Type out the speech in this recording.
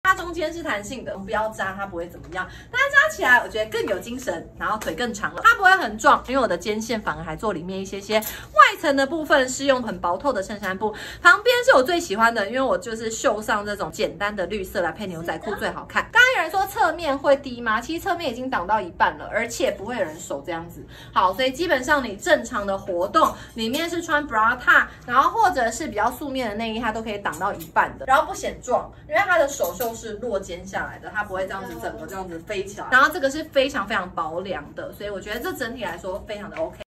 它中间是弹性的，不要扎它不会怎么样。但是扎起来我觉得更有精神，然后腿更长了，它不会很壮，因为我的肩线反而还做里面一些外层的部分是用很薄透的衬衫布，旁边是我最喜欢的，因为我就是绣上这种简单的绿色来配牛仔裤最好看。刚刚有人说侧面会低吗？其实侧面已经挡到一半了，而且不会有人手这样子。好，所以基本上你正常的活动里面是穿 bra top， 然后或者是比较素面的内衣，它都可以挡到一半的，然后不显壮，因为它的手袖是落肩下来的，它不会这样子整个这样子飞起来。然后这个是非常非常薄凉的，所以我觉得这整体来说非常的 OK。